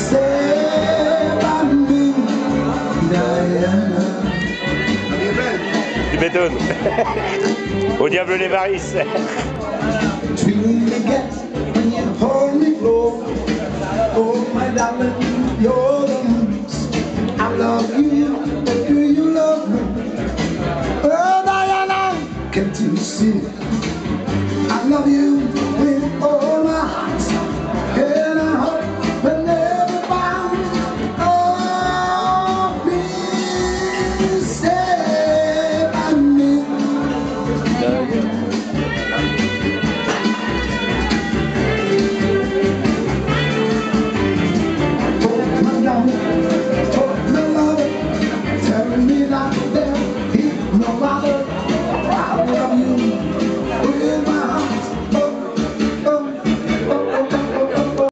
Say bamboo, Diana. Tu m'étonnes. Au diable les varices. Between the gas and you hold me close. Oh my darling, you're the moose. I love you, do you love me? Oh Diana, can't you see?